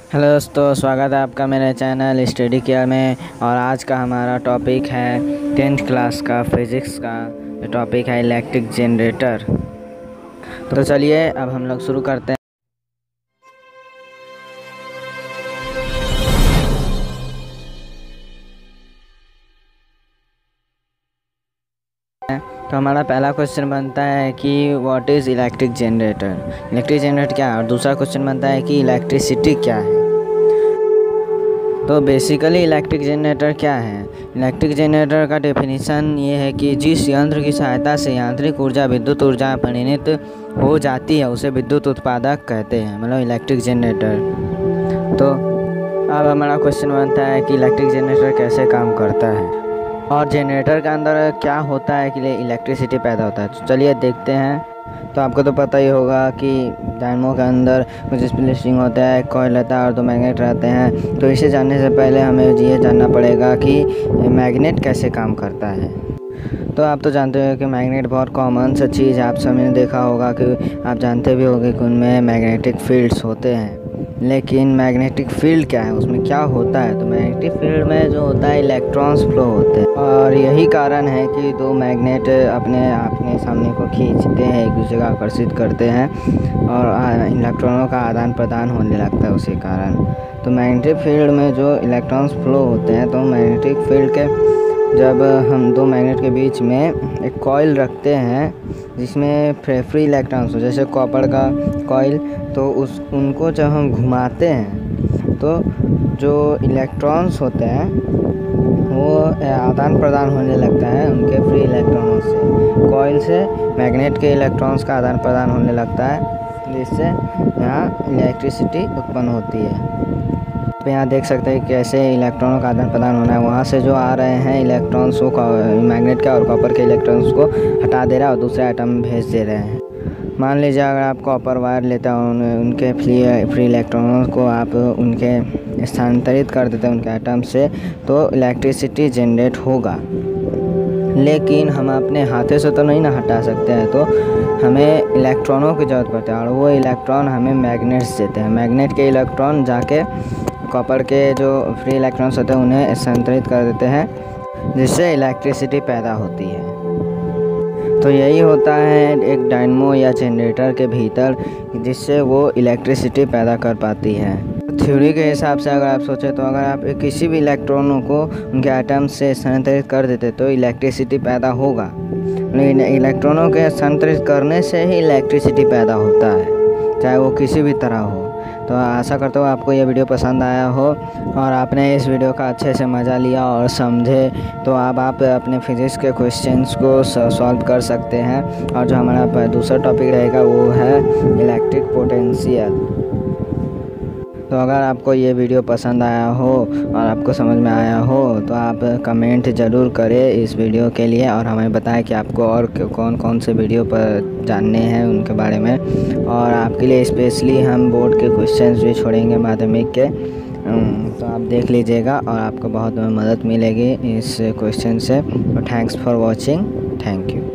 Hello दोस्तों, स्वागत है आपका मेरे चैनल स्टडी केयर में। और आज का हमारा टॉपिक है 10th क्लास का फिज़िक्स का टॉपिक है इलेक्ट्रिक जनरेटर। तो चलिए अब हम लोग शुरू करते हैं। तो हमारा पहला क्वेश्चन बनता है कि what is electric generator. Electric generator क्या है, और दूसरा क्वेश्चन बनता है कि इलेक्ट्रिसिटी क्या है। तो बेसिकली इलेक्ट्रिक जनरेटर क्या है। इलेक्ट्रिक जनरेटर का डेफिनेशन ये है कि जिस यंत्र की सहायता से यांत्रिक ऊर्जा विद्युत ऊर्जा परिणत हो जाती है उसे विद्युत उत्पादक कहते हैं, मतलब इलेक्ट्रिक जनरेटर। तो अब हमारा क्वेश्चन बनता है कि इलेक्ट्रिक जनरेटर कैसे काम करता है और जनरेटर के अंदर क्या होता है कि इलेक्ट्रिसिटी पैदा होता है। तो चलिए देखते हैं। तो आपको तो पता ही होगा कि डायनमो के अंदर कुछ स्प्लिटिंग होता है, कॉइल रहता है और दो मैग्नेट रहते हैं। तो इसे जानने से पहले हमें ये जानना पड़ेगा कि मैग्नेट कैसे काम करता है। तो आप तो जानते हो कि मैग्नेट बहुत कॉमन सा चीज़ है। आप सभी ने देखा होगा कि आप जानते भी होंगे कि उनमें मैग्नेटिक फील्ड्स होते हैं। लेकिन मैग्नेटिक फील्ड क्या है, उसमें क्या होता है। तो मैग्नेटिक फील्ड में जो होता है इलेक्ट्रॉन्स फ्लो होते हैं, और यही कारण है कि दो मैग्नेट अपने सामने को खींचते हैं, एक दूसरे को आकर्षित करते हैं और इलेक्ट्रॉनों का आदान प्रदान होने लगता है उसी कारण। तो मैग्नेटिक फील्ड में जो इलेक्ट्रॉन्स फ्लो होते हैं, तो मैग्नेटिक फील्ड के जब हम दो मैग्नेट के बीच में एक कॉइल रखते हैं जिसमें फ्री इलेक्ट्रॉन्स हो, जैसे कॉपर का कॉइल, तो उनको जब हम घुमाते हैं तो जो इलेक्ट्रॉन्स होते हैं वो आदान प्रदान होने लगता है उनके फ्री इलेक्ट्रॉनों से। कॉइल से मैग्नेट के इलेक्ट्रॉन्स का आदान प्रदान होने लगता है, जिससे यहाँ इलेक्ट्रिसिटी उत्पन्न होती है। तो यहाँ देख सकते हैं कैसे इलेक्ट्रॉनों का आदान प्रदान होना है। वहाँ से जो आ रहे हैं इलेक्ट्रॉन्स को मैग्नेट का और कॉपर के इलेक्ट्रॉन्स को हटा दे रहा है और दूसरे आइटम में भेज दे रहे हैं। मान लीजिए अगर आप कॉपर वायर लेते हैं, उनके फ्री इलेक्ट्रॉनों को आप उनके स्थानांतरित कर देते हैं उनके आइटम से, तो इलेक्ट्रिसिटी जनरेट होगा। लेकिन हम अपने हाथों से तो नहीं ना हटा सकते हैं, तो हमें इलेक्ट्रॉनों की ज़रूरत पड़ती है और वो इलेक्ट्रॉन हमें मैग्नेट्स देते हैं। मैग्नेट के इलेक्ट्रॉन जाके कॉपर के जो फ्री इलेक्ट्रॉन्स होते हैं उन्हें स्थानांतरित कर देते हैं, जिससे इलेक्ट्रिसिटी पैदा होती है। तो यही होता है एक डायनमो या जनरेटर के भीतर, जिससे वो इलेक्ट्रिसिटी पैदा कर पाती है। थ्योरी के हिसाब से अगर आप सोचें तो अगर आप किसी भी इलेक्ट्रॉनों को उनके एटम से स्थानांतरित कर देते तो इलेक्ट्रिसिटी पैदा होगा। लेकिन इलेक्ट्रॉनों के स्थानांतरित करने से ही इलेक्ट्रिसिटी पैदा होता है, चाहे वो किसी भी तरह हो। तो आशा करता हूँ आपको यह वीडियो पसंद आया हो और आपने इस वीडियो का अच्छे से मज़ा लिया और समझे। तो अब आप अपने फिज़िक्स के क्वेश्चंस को सॉल्व कर सकते हैं। और जो हमारा दूसरा टॉपिक रहेगा वो है इलेक्ट्रिक पोटेंशियल। तो अगर आपको ये वीडियो पसंद आया हो और आपको समझ में आया हो तो आप कमेंट ज़रूर करें इस वीडियो के लिए और हमें बताएं कि आपको और कौन कौन से वीडियो पर जानने हैं उनके बारे में। और आपके लिए स्पेशली हम बोर्ड के क्वेश्चंस भी छोड़ेंगे माध्यमिक के, तो आप देख लीजिएगा और आपको बहुत मदद मिलेगी इस क्वेश्चन से। तो thanks for watching, thank you.